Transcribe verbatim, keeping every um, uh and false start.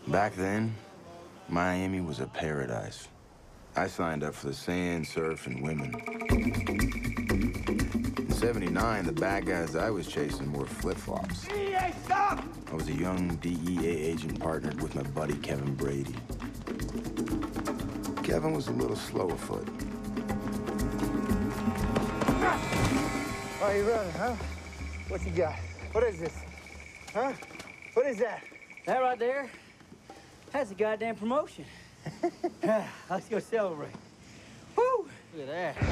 Back then, Miami was a paradise. I signed up for the sand, surf, and women. In seventy-nine, the bad guys I was chasing wore flip-flops. D E A, stop! I was a young D E A agent partnered with my buddy Kevin Brady. Kevin was a little slow afoot. Why you running, huh? What you got? What is this? Huh? What is that? That right there, that's a goddamn promotion. Let's go celebrate. Woo! Look at that.